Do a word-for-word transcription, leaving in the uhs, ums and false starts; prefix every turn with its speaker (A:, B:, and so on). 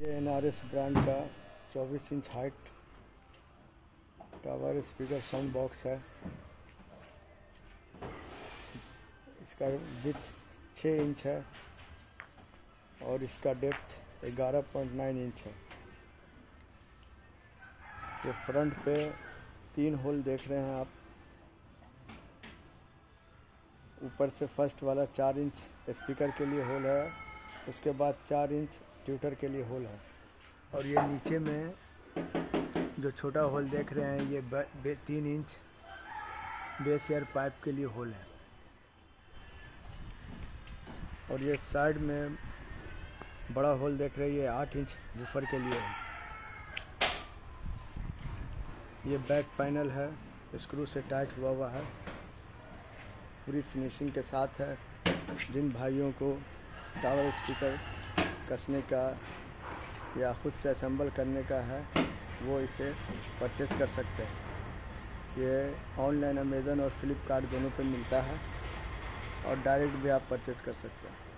A: ये N R S brand का चौबीस inch height tower speaker sound box है। इसका विड्थ छः इंच है और इसका डेप्थ ग्यारह पॉइंट नौ इंच है। ये फ्रंट पे तीन होल देख रहे हैं आप। ऊपर से फर्स्ट वाला चार इंच स्पीकर के लिए होल है, उसके बाद चार इंच ट्यूटर के लिए होल है, और ये नीचे में जो छोटा होल देख रहे हैं ये तीन इंच बेस एयर पाइप के लिए होल है, और ये साइड में बड़ा होल देख रहे हैं ये आठ इंच वूफर के लिए है। ये बैक पैनल है, स्क्रू से टाइट हुआ हुआ है, पूरी फिनिशिंग के साथ है। जिन भाइयों को टावर स्पीकर कसने का या खुद से असेंबल करने का है वो इसे परचेस कर सकते हैं। ये ऑनलाइन अमेज़न और फ्लिपकार्ट दोनों पे मिलता है और डायरेक्ट भी आप परचेस कर सकते हैं।